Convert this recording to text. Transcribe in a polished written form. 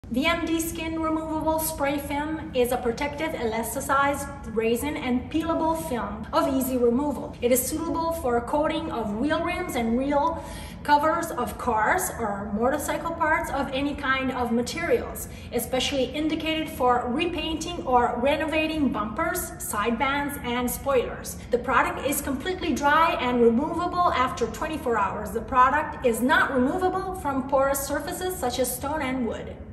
VMD Skin Removable Spray Film is a protective elasticized resin and peelable film of easy removal. It is suitable for coating of wheel rims and wheel covers of cars or motorcycle parts of any kind of materials, especially indicated for repainting or renovating bumpers, sidebands, and spoilers. The product is completely dry and removable after 24 hours. The product is not removable from porous surfaces such as stone and wood.